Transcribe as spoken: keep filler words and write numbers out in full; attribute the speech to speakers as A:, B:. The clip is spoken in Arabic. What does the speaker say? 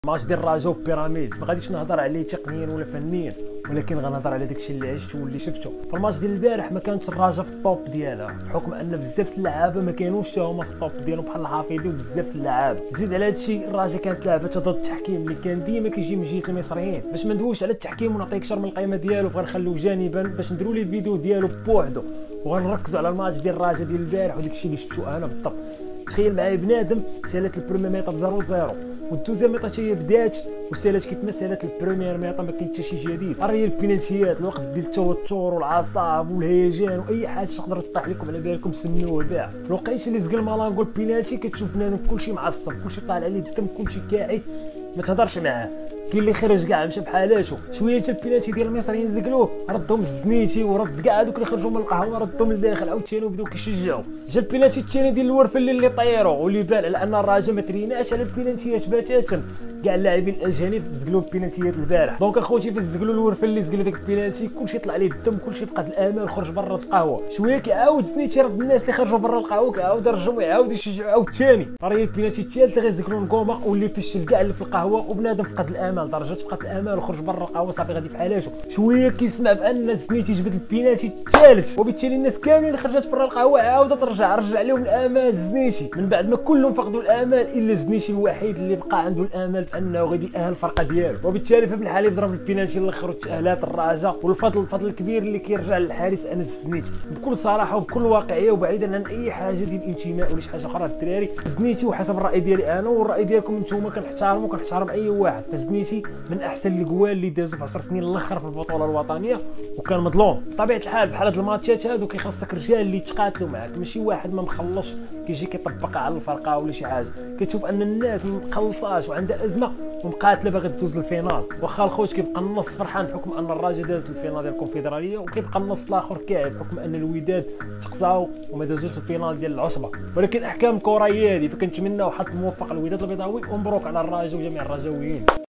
A: ماتش ديال الرجاء وبيراميدز ما غاديش نهضر عليه تقنيا ولا فنيا، ولكن غنهضر على داكشي اللي عشته واللي شفته. فالماتش ديال البارح ما كانتش الرجاء في الطوب ديالها، بحكم ان بزاف اللعابه ما كانوش حتى هما في الطوب ديالهم بحال الحفيظي وبزاف اللعابه. زيد على هادشي الرجاء كانت لعبه ضد التحكيم اللي كان ديما كيجي من جهه المصريين. باش ما ندويش على التحكيم ونعطيك شر من القيمه ديالو فغنخليو جانبا باش نديروا ليه الفيديو ديالو بوحدو، وغنركزوا على الماتش ديال الرجاء ديال البارح وداكشي اللي شفتو انا بالضبط. تخيل معايا بنادم سالات البروميير ميطا ب صفر صفر والدوزيام ميطا حتى هي بدات وسالات كيف سالات البروميير ميطا، ما كاين حتى شي جديد. راه البينالتيات الوقت ديال التوتر والعصاب والهيجان واي حاجه تقدر تطيح لكم على بالكم سمنوه كاع. في الوقيته اللي زقل مالانغو البينالتي كتشوف بنادم كلشي معصب، كلشي طالع عليه الدم، كلشي كاعي، ما تهضرش معاه. كاين اللي خرج كاع مشى بحالاتو. شويه حتى البينالتي ديال المصريين زقلوه ردهم الزنيتي ورد كاع هذوك اللي خرجوا من القهوه ردهم لداخل عاوتاني وبداو كيشجعوا. جا البينالتي الثاني ديال الورفلي اللي طيروا واللي بان على ان الرجاء ما تريناش على البينالتيات باتاتا. كاع اللاعبين الاجانب زقلوا البينالتيات البارح. دونك اخوتي فاش زقلوا الورفلي زقلوا داك البينالتي كلشي طلع ليه الدم، كلشي فقد الامل خرج برا القهوه. شويه كيعاود زنيتي رد الناس اللي خرجوا برا القهوه كيعاود رجعوا ويعاودوا يشجعوا عاوتاني. راه هي البينالتي الثالث اللي غيزقلوا نكوما واللي فشل كاع اللي في القهوه وبنادم فقد الامل درجه فقد الامل وخرج برا القهوه صافي غادي في حالاتو. شويه كيسمع بان زنيتي جبد البينالتي الثالث وبالتالي الناس كاملين اللي خرجت برا القهوه عاودت ترجع رجع لهم الامال زنيتي من بعد ما كلهم فقدوا الامال الا زنيتي الوحيد اللي بقى عنده الامل بانه غادي يأهل الفرقه ديالو. وبالتالي في الحال يضرب البينالتي الاخر وتأهلات الرجاء، والفضل الفضل الكبير اللي كيرجع للحارس انس زنيتي بكل صراحه وبكل واقعيه وبعيدا عن اي حاجه ديال الانتماء ولا شي حاجه اخرى. الدراري زنيتي وحسب الراي ديالي انا والراي ديالكم نتوما كنحترمو وكنحترم اي واحد، فزنيتي من احسن الجوال اللي دازو في عشر سنين الاخر في البطوله الوطنيه وكان مظلوم. بطبيعه الحال بحال هاد الماتشات هادو كيخصك رجال اللي يتقاتلوا معاك، ماشي واحد ما مخلصش كيجي كيطبق على الفرقه ولا شي حاجه. كتشوف ان الناس ما مخلصاش وعندها ازمه ومقاتله باغي تدوز للفينال، واخا الخوت كيبقى النص فرحان بحكم ان الرجاء داز للفينال ديال الكونفدراليه، وكيبقى النص الاخر كاعب بحكم ان الوداد تقصاو وما دازوش الفينال ديال العصبه. ولكن احكام الكره هي هذه، فكنتمناو حظ موفق للوداد البيضاوي ومبروك على الرجاء وجميع الرجاويين.